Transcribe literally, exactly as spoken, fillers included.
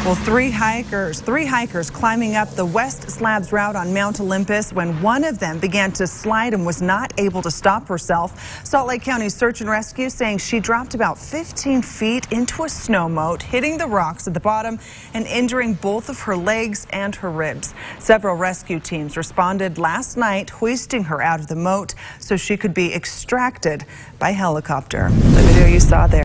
Well, three hikers, three hikers climbing up the West Slabs route on Mount Olympus when one of them began to slide and was not able to stop herself. Salt Lake County Search and Rescue saying she dropped about fifteen feet into a snow moat, hitting the rocks at the bottom and injuring both of her legs and her ribs. Several rescue teams responded last night, hoisting her out of the moat so she could be extracted by helicopter. The video you saw there.